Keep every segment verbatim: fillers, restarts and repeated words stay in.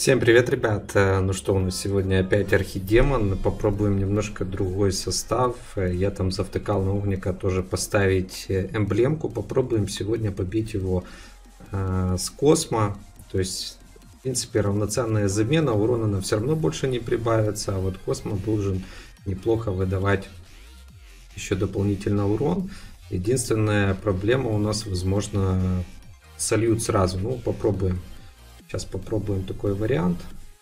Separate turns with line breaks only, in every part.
Всем привет, ребят! Ну что, у нас сегодня опять Архидемон. Попробуем немножко другой состав. Я там завтыкал на Огника тоже поставить эмблемку. Попробуем сегодня побить его э, с Космо. То есть, в принципе, равноценная замена. Урона нам все равно больше не прибавится. А вот Космо должен неплохо выдавать еще дополнительно урон. Единственная проблема у нас, возможно, сольют сразу. Ну, попробуем. Сейчас попробуем такой вариант.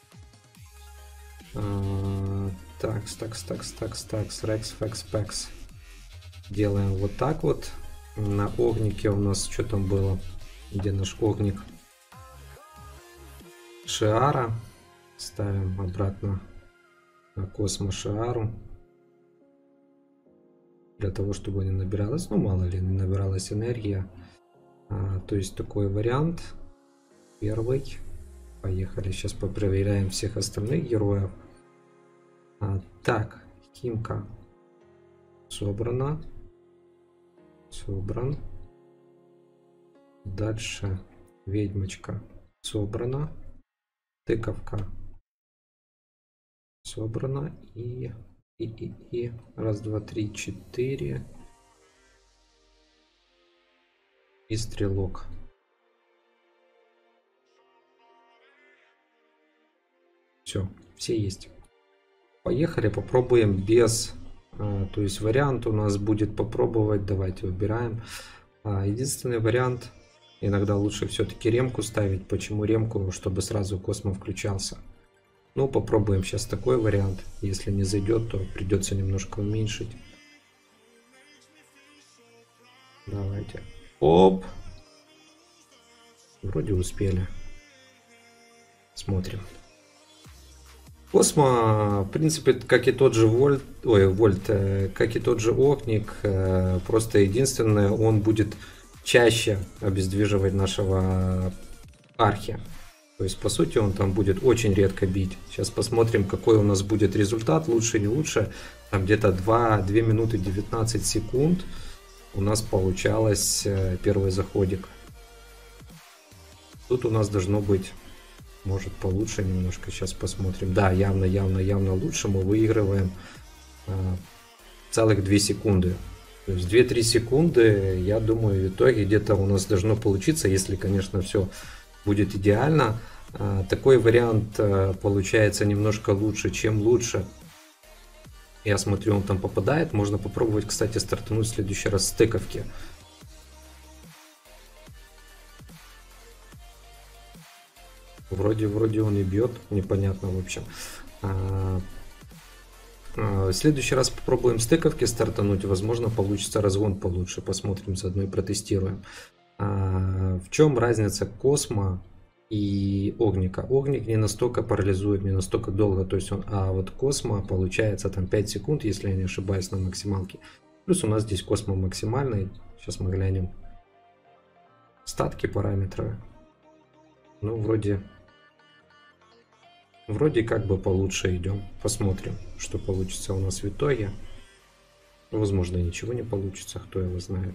Такс, такс, такс, такс, такс, рекс, фекс, пекс. Делаем вот так вот. На Огнике у нас что там было? Где наш Огник? Шиара. Ставим обратно на Космо Шиару. Для того, чтобы не набиралась, ну мало ли, не набиралась энергия. А, то есть такой вариант. Первый. Поехали. Сейчас попроверяем всех остальных героев. А, так, Химка собрана. Собран. Дальше Ведьмочка собрана. Тыковка собрана. И, и, и, и. Раз, два, три, четыре. И Стрелок. Все, все есть. Поехали, попробуем без, а, то есть вариант у нас будет попробовать, давайте выбираем. А, единственный вариант, иногда лучше все-таки ремку ставить. Почему ремку? Чтобы сразу Космо включался. Ну, попробуем сейчас такой вариант. Если не зайдет, то придется немножко уменьшить. Давайте. Оп! Вроде успели. Смотрим. Космо, в принципе, как и тот же Вольт, ой, Вольт, как и тот же Огник, просто единственное, он будет чаще обездвиживать нашего Архи. То есть, по сути, он там будет очень редко бить. Сейчас посмотрим, какой у нас будет результат, лучше, не лучше. Там где-то две минуты девятнадцать секунд у нас получалось первый заходик. Тут у нас должно быть... Может получше немножко, сейчас посмотрим. Да, явно, явно, явно лучше. Мы выигрываем а, целых две секунды. То есть две-три секунды, я думаю, в итоге где-то у нас должно получиться, если, конечно, все будет идеально. А, такой вариант а, получается немножко лучше, чем лучше. Я смотрю, он там попадает. Можно попробовать, кстати, стартануть в следующий раз с тыковки. Вроде, вроде он и бьет, непонятно в общем. А, а, в следующий раз попробуем с тыковки стартануть, возможно получится разгон получше, посмотрим, заодно и протестируем. А, в чем разница Космо и Огника? Огник не настолько парализует, не настолько долго, то есть он, а вот Космо получается там пять секунд, если я не ошибаюсь, на максималке. Плюс у нас здесь Космо максимальный, сейчас мы глянем статки, параметры. Ну, вроде... Вроде как бы получше идем. Посмотрим, что получится у нас в итоге. Возможно, ничего не получится, кто его знает.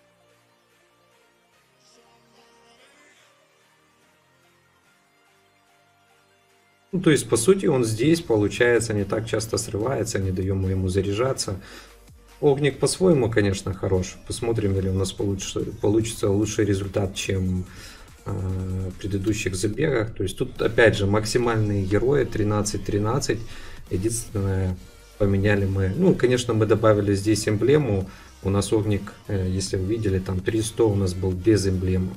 Ну, то есть, по сути, он здесь, получается, не так часто срывается, не даем ему заряжаться. Огник по-своему, конечно, хорош. Посмотрим, или у нас получится, получится лучший результат, чем... в предыдущих забегах. То есть тут опять же максимальные герои тринадцать тринадцать. Единственное, поменяли мы, ну конечно, мы добавили здесь эмблему. У нас Огник, если вы видели, там триста у нас был без эмблемы.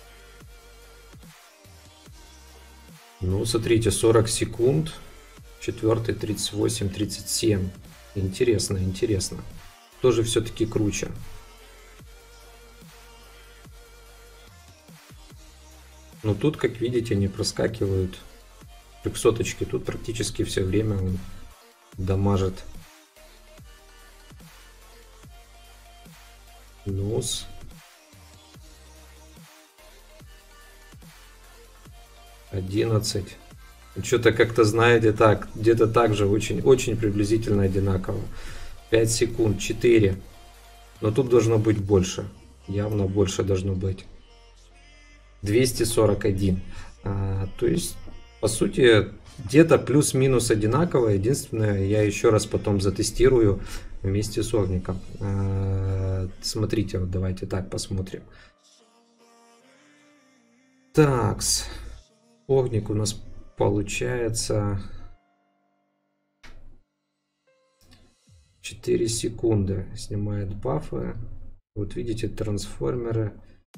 Ну смотрите, сорок секунд, четвертый тридцать восемь тридцать семь. Интересно, интересно. Тоже все-таки круче. Но тут, как видите, не проскакивают трехсоточки. Тут практически все время он дамажит. Нос. одиннадцать. Что-то как-то, знаете, так, где-то так же очень, очень приблизительно одинаково. пять секунд, четыре. Но тут должно быть больше. Явно больше должно быть. двести сорок один. А, то есть по сути, где-то плюс-минус одинаково. Единственное, я еще раз потом затестирую вместе с огником. Смотрите, вот давайте так посмотрим. Такс. Огник у нас получается четыре секунды. Снимает бафы. Вот видите, трансформеры.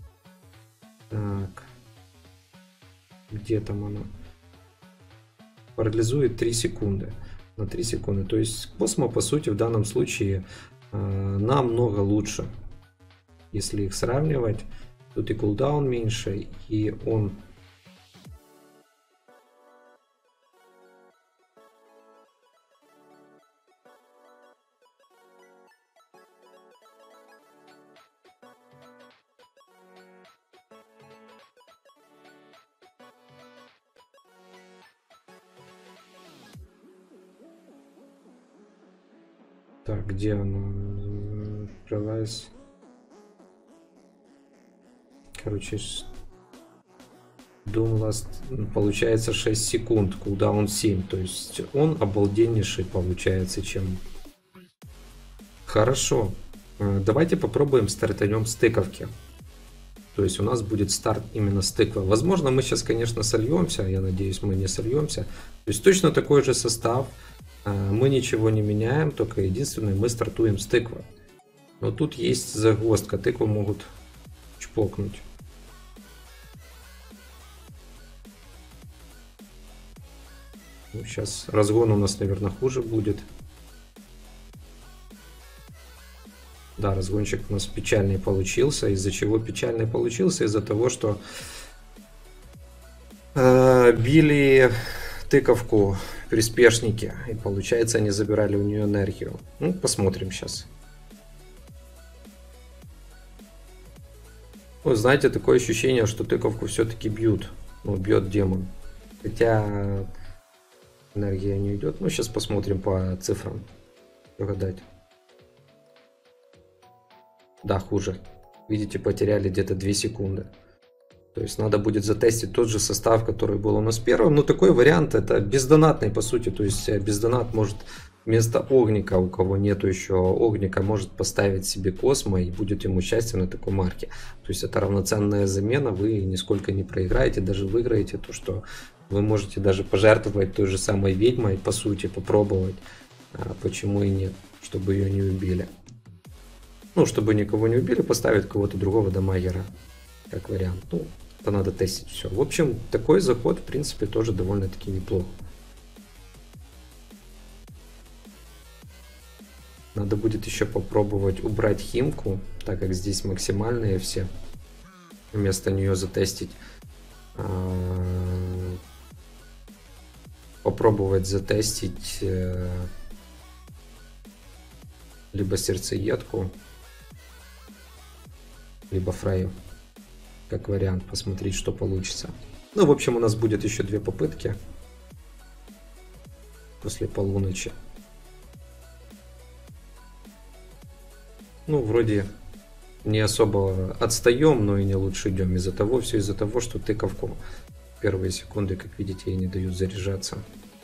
Так. Где там оно? Парализует три секунды. На три секунды. То есть Космо, по сути, в данном случае э, намного лучше. Если их сравнивать. Тут и кулдаун меньше, и он... Так, где оно? Пролазь. Короче, Doom Last получается шесть секунд, кулдаун семь. То есть он обалденнейший получается, чем... Хорошо. Давайте попробуем стартанем с тыковки. То есть у нас будет старт именно с тыквы. Возможно, мы сейчас, конечно, сольемся. Я надеюсь, мы не сольемся. То есть точно такой же состав. Мы ничего не меняем. Только единственное, мы стартуем с тыквы. Но тут есть загвоздка. Тыкву могут чпокнуть. Ну, сейчас разгон у нас, наверное, хуже будет. Да, разгончик у нас печальный получился. Из-за чего печальный получился? Из-за того, что э, били тыковку приспешники. И получается, они забирали у нее энергию. Ну, посмотрим сейчас. Вы знаете, такое ощущение, что тыковку все-таки бьют. Ну, бьет демон. Хотя... Энергия не идет. Ну, сейчас посмотрим по цифрам. Угадать. Да, хуже. Видите, потеряли где-то две секунды. То есть надо будет затестить тот же состав, который был у нас первым. Но такой вариант, это бездонатный, по сути. То есть бездонат может вместо огника, у кого нету еще огника, может поставить себе Космо и будет ему счастье на такой марке. То есть это равноценная замена. Вы нисколько не проиграете, даже выиграете то, что... Вы можете даже пожертвовать той же самой ведьмой, по сути, попробовать. А почему и нет, чтобы ее не убили. Ну, чтобы никого не убили, поставить кого-то другого дамагера. Как вариант. Ну, это надо тестить все. В общем, такой заход, в принципе, тоже довольно-таки неплохо. Надо будет еще попробовать убрать химку, так как здесь максимальные все. Вместо нее затестить... Попробовать затестить э, либо сердцеедку, либо фраю. Как вариант, посмотреть, что получится. Ну, в общем, у нас будет еще две попытки после полуночи. Ну, вроде не особо отстаем, но и не лучше идем. Из-за того, все из-за того, что тыковку первые секунды, как видите, ей не дают заряжаться.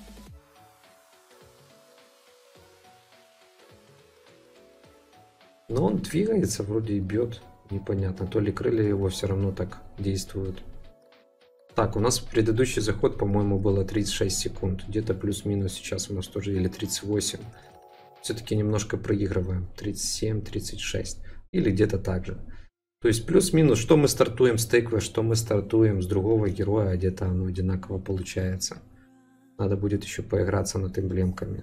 Но он двигается, вроде и бьет. Непонятно, то ли крылья его все равно так действуют. Так, у нас предыдущий заход, по-моему, было тридцать шесть секунд. Где-то плюс-минус сейчас у нас тоже, или тридцать восемь. Все-таки немножко проигрываем. тридцать семь, тридцать шесть. Или где-то так же. То есть плюс-минус, что мы стартуем с тыквы, что мы стартуем с другого героя, где-то оно одинаково получается. Надо будет еще поиграться над эмблемками.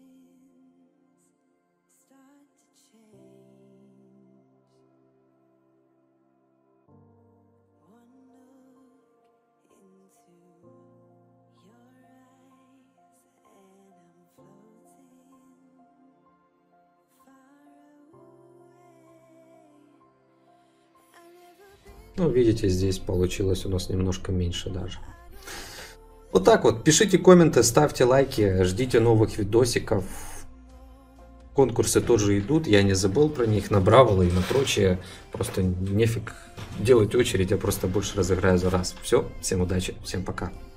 Ну, видите, здесь получилось у нас немножко меньше даже. Вот так вот. Пишите комменты, ставьте лайки, ждите новых видосиков. Конкурсы тоже идут, я не забыл про них, на Бравл и на прочее. Просто нефиг делать очередь, я просто больше разыграю за раз. Все, всем удачи, всем пока.